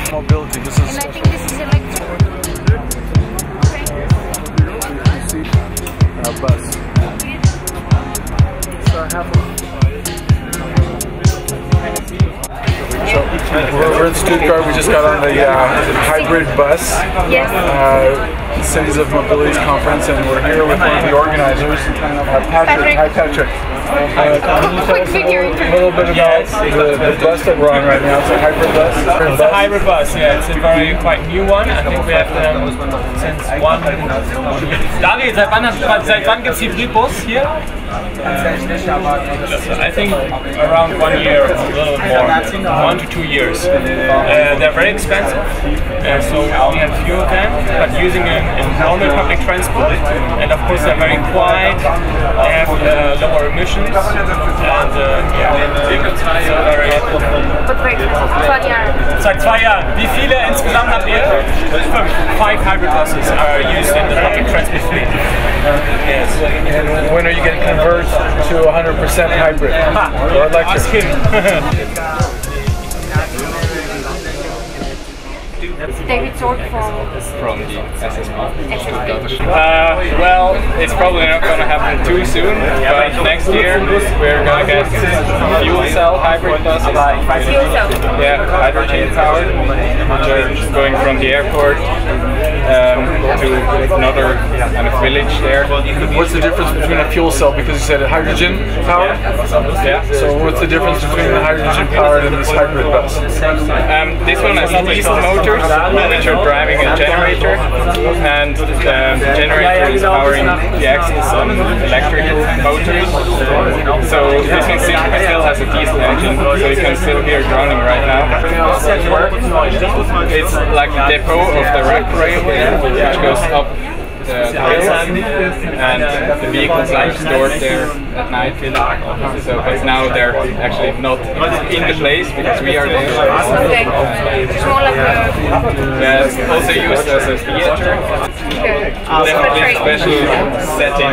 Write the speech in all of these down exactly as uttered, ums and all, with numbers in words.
of mobility. This is and I think this is electric. Okay. Uh, bus. So I have a So we're, we're in Stuttgart. We just got on the uh, hybrid bus. Yes. Uh, Cities of Mobility's conference, and we're here with one of the organizers, uh, Patrick. Hi, Patrick. Uh, can you tell us a little, a little bit about the, the bus that we're on right now? It's a hybrid bus. It's a hybrid bus. Yeah, it's a very quite new one. I think we have them since one. David, seit wann, seit wann gibt's Hybridbus hier? I think around one year, a little bit more, one to two years. Uh, they're very expensive, uh, so we have few of them, but using them in normal public transport, and of course they're very quiet. They have uh, lower emissions, and uh, yeah, so very. Seit zwei Jahren. Wie viele insgesamt habt ihr? Fünf. Five hybrid buses are used in the public transport fleet. Yes. And when are you going to convert to one hundred percent hybrid or electric? Ask him. David Zorc from From the S S P. Uh, well, it's probably not going to happen too soon, but next year we're going to get fuel cell hybrid buses. Fuel cell? Yeah, hydrogen powered. We're going from the airport um, to another kind of village there. What's the difference between a fuel cell? Because you said hydrogen powered? Yeah. So what's the difference between the hydrogen powered and this hybrid bus? Um, this one has diesel motors, which are driving a generator, and um, the generator is powering the axles on electric motors. So this one still has a diesel engine, so you can still hear it running right now. It's like the depot of the rack rail there, which goes up the hill, and the vehicles are stored there at night. So, but now they're actually not in the place because we are there. Okay. It's more like a... Yeah, it's also used as a theater. Okay. Definitely a special setting.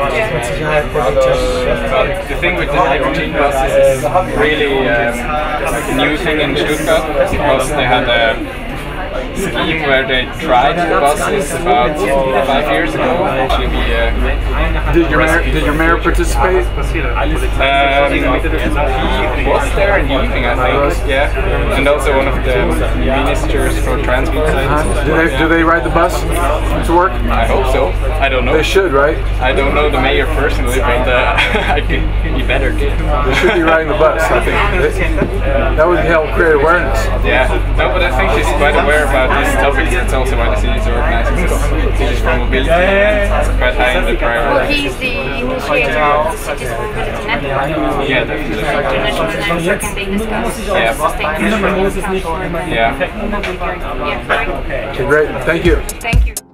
But the thing with the hydrogen buses is really um, a new thing in Stuttgart, because they had a scheme where they tried the buses about five years ago. Actually, we, uh, did your mayor, did your mayor participate? Um, he was there in the evening, I think. Yeah, and also one of the ministers for transport. Uh-huh. Do they do they ride the bus to work? I hope so. I don't know. They should, right? I don't know the mayor personally, but uh, I think he better did. They should be riding the bus. I think that would help create awareness. Yeah, no, but I think she's quite aware about these topics. It's also why the city is organizing this. Cities for Mobility. It's quite high in the priority. Well, he's the initiator of the Cities for Mobility Network. Yeah, definitely. So international network, and they discuss Yeah. sustainable transport. Yeah. Yeah, right. Okay, great. Thank you. Thank you.